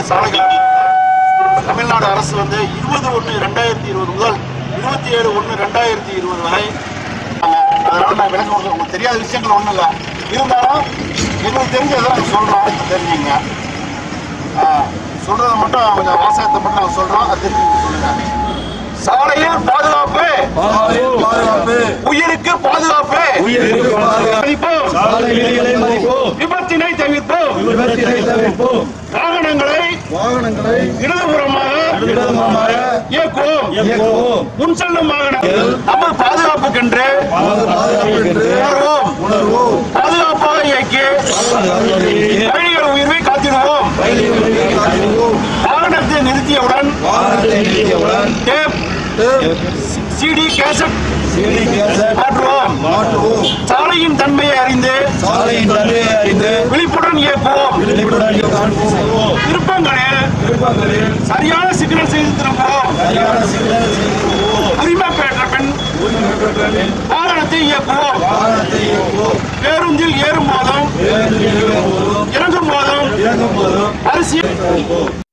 சாலைகள் தமிழ்நாடு அரசு வந்து 20/1/2020 முதல் 27/1/2020 வரை அதனால நான் விளக்கம் கொடுக்க உங்களுக்கு தெரியாத விஷயங்கள் ஒன்றும் இல்லை. இருந்தாலும் எங்களுக்கு தெரிஞ்சதை நாங்கள் சொல்கிறோம். தெரிஞ்சுங்க, சொல்றதை மட்டும் கொஞ்சம் வாசகத்தை மட்டும் நாங்கள் சொல்கிறோம். அது தெரிஞ்சு சொல்லுங்க. சாலையில் பாதுகாப்பு, உயிருக்கு பாதுகாப்பு, விபத்தினை தவிர்ப்போம், வாகனங்களை இடதுபுறமாக இயக்குவோம், முன் செல்லும் வாகனங்கள் நம்ம பாதுகாப்புக்கென்று உணர்வோம், பாதுகாப்பாக இயக்கி பயணிகள் உயிர்வை காத்திடுவோம். வாகனத்தை நிறுத்தியவுடன் சிடி கேசட் மாற்றுவோம். சாலையின் தன்மையை அறிந்து விழிப்புடன் இயக்குவோம். திருப்பங்களில் சரியான சிக்னல் செய்து திரும்புவோம். உரிமை பெற்ற பின் வாகனத்தை இயக்குவோம். பேருந்தில் ஏறும் போதும் இறங்கும் போதும் அரிசி